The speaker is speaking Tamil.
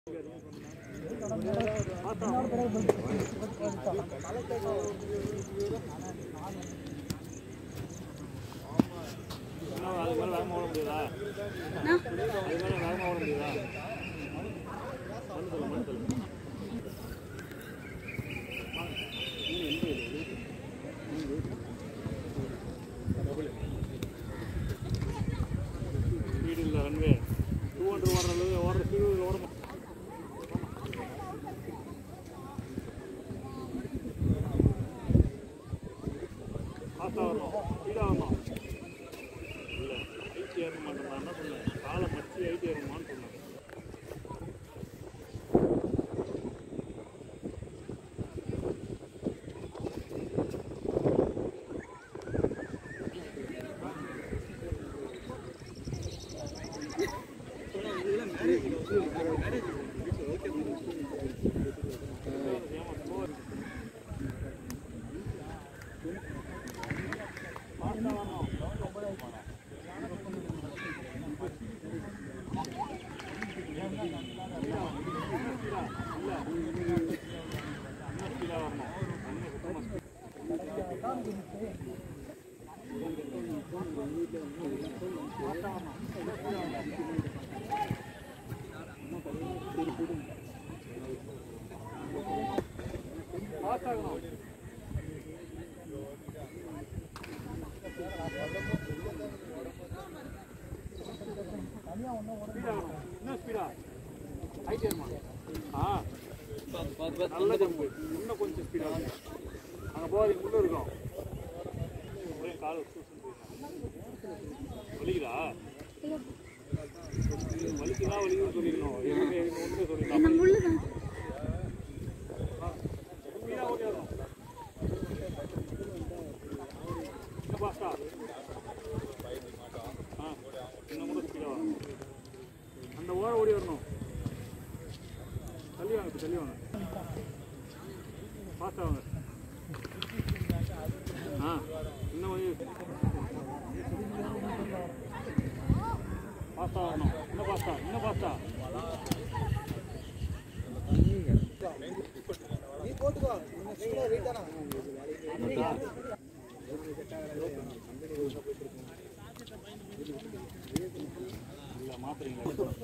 runway 200 order speed order fast ஆகணும் ஸ்பீடா ஆகணும் இல்ல ஹைட் ஏற மாட்டேன் என்ன சொன்னேன் காலை மச்சி ஹைட் ஏறணுமான்னு சொன்னேன் நல்ல ஜம்பு இன்னும் கொஞ்சம் ஸ்பீடா அங்கே போகாது உள்ள இருக்கும் ஒரே கால் வலிக்குதா வலிக்குதுன்னு சொல்லிடணும் ஒன்று சொல்லிடலாம் ஸ்பீடா ஓடிடும் இன்னும் பாஸ்டா இன்னும் கூட ஸ்பீடா வரும் அந்த ஓர ஓடி வரணும் தள்ளி வாங்க தள்ளி வாங்க ஃபாஸ்ட்டாக வாங்க இன்னும் ஃபாஸ்ட்டாக வரணும் இன்னும் ஃபாஸ்ட்டாக இல்லை மாத்திரீங்களா